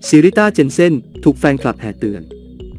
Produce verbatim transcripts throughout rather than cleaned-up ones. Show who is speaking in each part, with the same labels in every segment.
Speaker 1: ซิริต้าเจนเซ่นถูกแฟนคลับแห่เตือน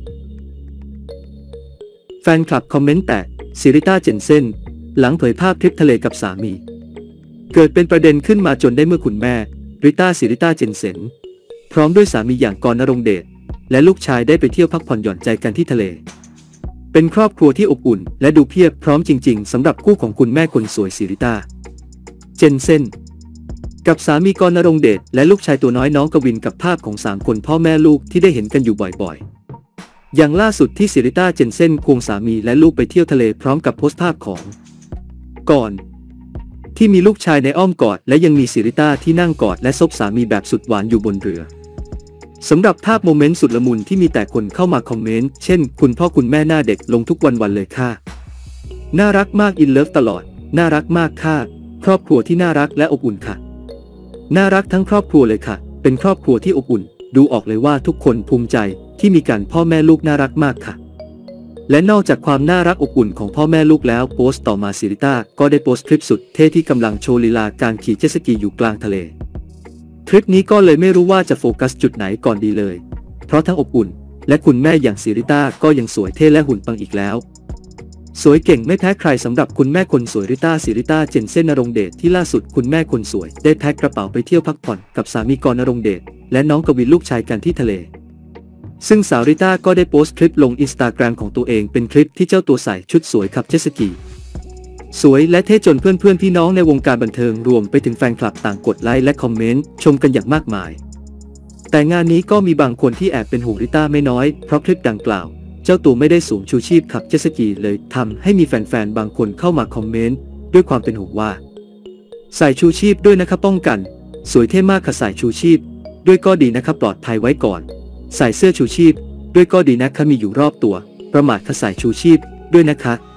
Speaker 1: แฟนคลับคอมเมนต์แตกซิริต้าเจนเซ่นหลังเผยภาพทริปทะเลกับสามีเกิดเป็นประเด็นขึ้นมาจนได้เมื่อคุณแม่ริต้าซิริต้าเจนเซ่นพร้อมด้วยสามีอย่างกรณรงค์เดชและลูกชายได้ไปเที่ยวพักผ่อนหย่อนใจกันที่ทะเลเป็นครอบครัวที่อบอุ่นและดูเพียบพร้อมจริงๆสำหรับคู่ของคุณแม่คนสวยซิริต้าเจนเซ่นกับสามีกรณรงค์เดชและลูกชายตัวน้อยน้องกวินกับภาพของสามคนพ่อแม่ลูกที่ได้เห็นกันอยู่บ่อยๆอย่างล่าสุดที่ซิริต้าเจนเซ่นควงสามีและลูกไปเที่ยวทะเลพร้อมกับโพสต์ภาพของก่อนที่มีลูกชายในอ้อมกอดและยังมีซิริต้าที่นั่งกอดและซบสามีแบบสุดหวานอยู่บนเรือสำหรับภาพโมเมนต์สุดละมุนที่มีแต่คนเข้ามาคอมเมนต์เช่นคุณพ่อคุณแม่หน้าเด็กลงทุกวันวันเลยค่ะน่ารักมากอินเลิฟตลอดน่ารักมากค่ะครอบครัวที่น่ารักและอบอุ่นค่ะน่ารักทั้งครอบครัวเลยค่ะเป็นครอบครัวที่อบอุ่นดูออกเลยว่าทุกคนภูมิใจที่มีกันพ่อแม่ลูกน่ารักมากค่ะและนอกจากความน่ารักอบอุ่นของพ่อแม่ลูกแล้วโพสต์ต่อมาซิริต้าก็ได้โพสต์คลิปสุดเท่ที่กำลังโชว์ลีลาการขี่เจ็ตสกีอยู่กลางทะเลคลิปนี้ก็เลยไม่รู้ว่าจะโฟกัสจุดไหนก่อนดีเลยเพราะทั้งอบอุ่นและคุณแม่อย่างซิริต้าก็ยังสวยเท่และหุ่นปังอีกแล้วสวยเก่งไม่แพ้ใครสำหรับคุณแม่คนสวยริต้าซิริต้าเจนเซ่นณรงค์เดชที่ล่าสุดคุณแม่คนสวยได้แพ็คกระเป๋าไปเที่ยวพักผ่อนกับสามีกรณรงค์เดชและน้องกวินลูกชายกันที่ทะเลซึ่งสาวริต้าก็ได้โพสต์คลิปลงอินสตาแกรมของตัวเองเป็นคลิปที่เจ้าตัวใส่ชุดสวยขับเจ็ตสกีสวยและเท่จนเพื่อนๆพี่น้องในวงการบันเทิงรวมไปถึงแฟนคลับต่างกดไลค์และคอมเมนต์ชมกันอย่างมากมายแต่งานนี้ก็มีบางคนที่แอบเป็นห่วงริต้าไม่น้อยเพราะคลิปดังกล่าวเจ้าตัวไม่ได้สวมชูชีพขับเจ็ตสกีเลยทำให้มีแฟนๆบางคนเข้ามาคอมเมนต์ด้วยความเป็นห่วงว่าใส่ชูชีพด้วยนะครับป้องกันสวยเท่มากค่ะใส่ชูชีพด้วยก็ดีนะครับปลอดภัยไว้ก่อนใส่เสื้อชูชีพด้วยก็ดีนะคะมีอยู่รอบตัวประมาทค่ะใส่ชูชีพด้วยนะคะ